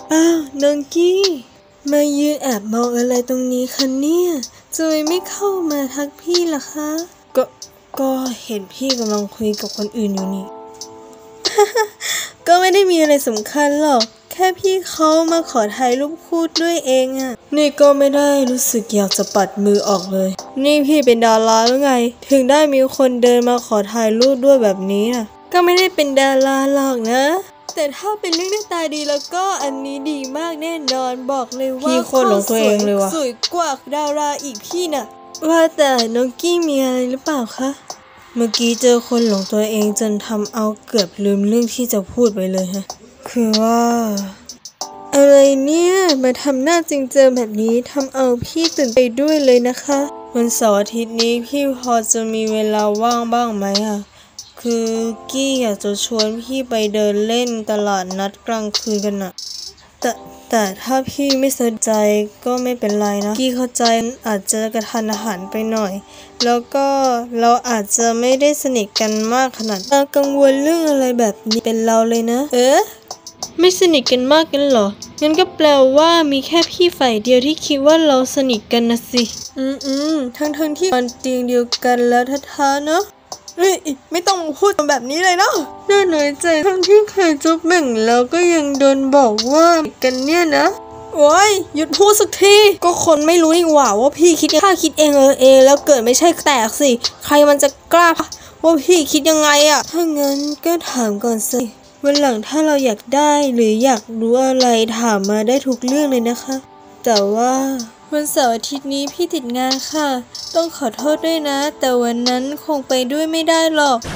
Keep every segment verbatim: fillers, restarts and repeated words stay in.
อ้าวน้องกี้มายืนแอบมองอะไรตรงนี้คะเนี่ยทำไมไม่เข้ามาทักพี่ล่ะคะก็ก็เห็นพี่กำลังคุยกับคนอื่นอยู่นี่ ก็ไม่ได้มีอะไรสำคัญหรอกแค่พี่เขามาขอถ่ายรูปคู่ด้วยเองอะนี่ก็ไม่ได้รู้สึกอยากจะปัดมือออกเลยนี่พี่เป็นดาราหรือไงถึงได้มีคนเดินมาขอถ่ายรูปด้วยแบบนี้นะก็ไม่ได้เป็นดาราหรอกนะแต่ถ้าเป็นเรื่องหน้าตาดีแล้วก็อันนี้ดีมากแน่นอนบอกเลยว่าพี่โคตรหลงตัวเองเลยว่ะสวยกว่าดาราอีกพี่น่ะว่าแต่น้องกี้มีอะไรหรือเปล่าคะเมื่อกี้เจอคนหลงตัวเองจนทำเอาเกือบลืมเรื่องที่จะพูดไปเลยฮะคือว่าอะไรเนี่ยมาทำหน้าจริงเจอแบบนี้ทำเอาพี่ตื่นไปด้วยเลยนะคะวันเสาร์อาทิตย์นี้พี่พอจะมีเวลาว่างบ้างไหมอะคือกี้อยากจะชวนพี่ไปเดินเล่นตลาดนัดกลางคืนกันนะแต่แต่ถ้าพี่ไม่สนใจก็ไม่เป็นไรนะกี้เข้าใจอาจจะกระทันหันไปหน่อยแล้วก็เราอาจจะไม่ได้สนิทกันมากขนาดนั้นกังวลเรื่องอะไรแบบนี้เป็นเราเลยนะเอ๊ะไม่สนิทกันมากกันเหรองั้นก็แปลว่ามีแค่พี่ฝ่ายเดียวที่คิดว่าเราสนิทกันนะสิอืมอืมทั้งทั้งที่นอนเตียงเดียวกันแล้วท้าๆเนาะเฮ้ยไม่ต้องพูดแบบนี้เลยเนาะน่าน้อยใจทั้งที่เคยจุ๊บแบ่งแล้วก็ยังโดนบอกว่ากันเนี่ยนะโอ้ยหยุดพูดสักทีก็คนไม่รู้นี่หว่าว่าพี่คิดข้าคิดเองเออเองแล้วเกิดไม่ใช่แตกสิใครมันจะกล้าว่าพี่คิดยังไงอะถ้างั้นก็ถามก่อนสิวันหลังถ้าเราอยากได้หรืออยากรู้อะไรถามมาได้ทุกเรื่องเลยนะคะแต่ว่าวันเสาร์อาทิตย์นี้พี่ติดงานค่ะต้องขอโทษด้วยนะแต่วันนั้นคงไปด้วยไม่ได้หรอก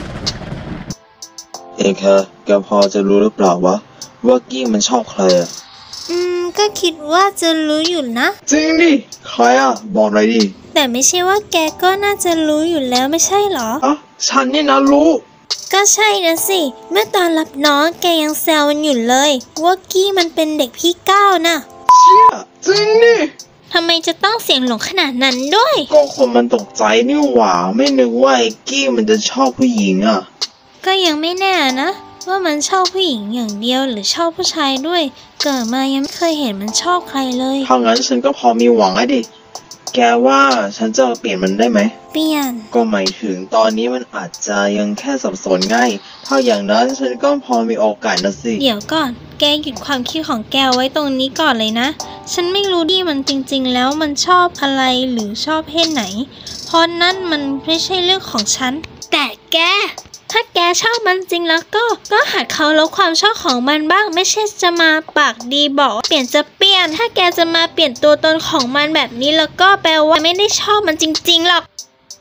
เอกะแกพอจะรู้หรือเปล่าวะว่ากี้มันชอบใครอ่ะอืมก็คิดว่าจะรู้อยู่นะจริงดิใครอ่ะบอกหน่อยดิแต่ไม่ใช่ว่าแกก็น่าจะรู้อยู่แล้วไม่ใช่หรออ่ะฉันนี่นะรู้ก็ใช่นะสิเมื่อตอนรับน้องแกยังแซวมันอยู่เลยว่ากี้มันเป็นเด็กพี่ก้าวนะเชี่ยจริงดิทำไมจะต้องเสียงหลงขนาดนั้นด้วยก็คนมันตกใจนี่หว่าไม่นึกว่าไอ้กี้มันจะชอบผู้หญิงอ่ะก็ยังไม่แน่นะว่ามันชอบผู้หญิงอย่างเดียวหรือชอบผู้ชายด้วยเกิดมายังไม่เคยเห็นมันชอบใครเลยถ้างั้นฉันก็พอมีหวังไอ้ดิแกว่าฉันจะเปลี่ยนมันได้ไหมเปลี่ยนก็หมายถึงตอนนี้มันอาจจะยังแค่สับสนง่ายถ้าอย่างนั้นฉันก็พอมีโอกาสนะสิเดี๋ยวก่อนแกหยุดความคิดของแกไว้ตรงนี้ก่อนเลยนะฉันไม่รู้ดิมันจริงๆแล้วมันชอบอะไรหรือชอบเพศไหนเพราะนั่นมันไม่ใช่เรื่องของฉันแต่แกถ้าแกชอบมันจริงแล้วก็ก็หัดเคารพความชอบของมันบ้างไม่ใช่จะมาปากดีบอกเปลี่ยนจะเปลี่ยนถ้าแกจะมาเปลี่ยนตัวตนของมันแบบนี้แล้วก็แปลว่าไม่ได้ชอบมันจริงๆหรอก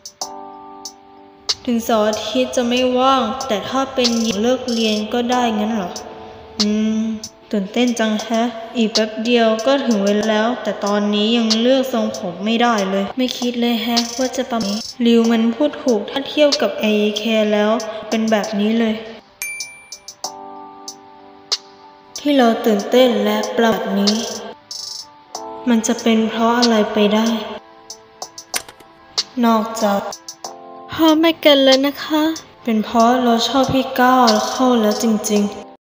ถึงเสาร์อาทิตย์จะไม่ว่างแต่ถ้าเป็นหญิงเลิกเรียนก็ได้งั้นเหรออืมตื่นเต้นจังแฮะอีกแป๊บเดียวก็ถึงเวลาแล้วแต่ตอนนี้ยังเลือกทรงผมไม่ได้เลยไม่คิดเลยแฮะว่าจะประมาณริวมันพูดถูกถ้าเทียบกับ เอ เค แล้วเป็นแบบนี้เลยที่เราตื่นเต้นและปรับนี้มันจะเป็นเพราะอะไรไปได้นอกจากพอไม่กันแล้วนะคะเป็นเพราะเราชอบพี่ก้าวเข้าแล้วจริงๆ